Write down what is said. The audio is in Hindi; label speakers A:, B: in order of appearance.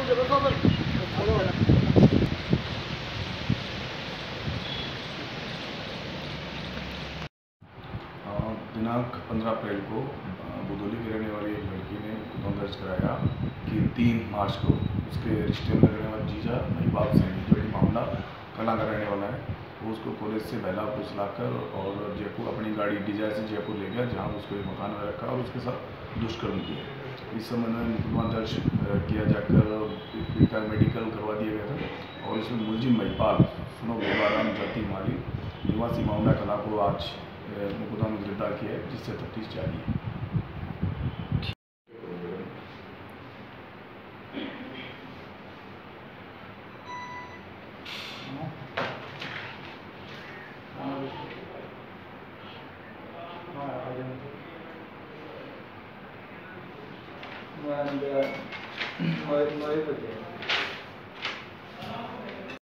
A: दिनांक 15 अप्रैल को बुदौली की रहने वाली एक लड़की ने मुकदमा दर्ज कराया कि 3 मार्च को उसके रिश्ते में रहने वाले जीजा महिबाब सैनी, जो कि मामला कला का रहने वाला है, वो उसको कॉलेज से बहलापुर लाकर और जयपुर अपनी गाड़ी डिजायर से जयपुर ले गया, जहाँ उसको एक मकान में रखा और उसके साथ दुष्कर्म किया। इस संबंध में मुकदमा दर्ज किया जाकर मेडिकल करवा दिया गया था और इसमें मुलजिम महिपाल सुनो बेबाराम जाति माली निवासी मामला कला को आज मुकदमा में गिरफ्तार किया है, जिससे तफ्तीश जारी है।
B: मैं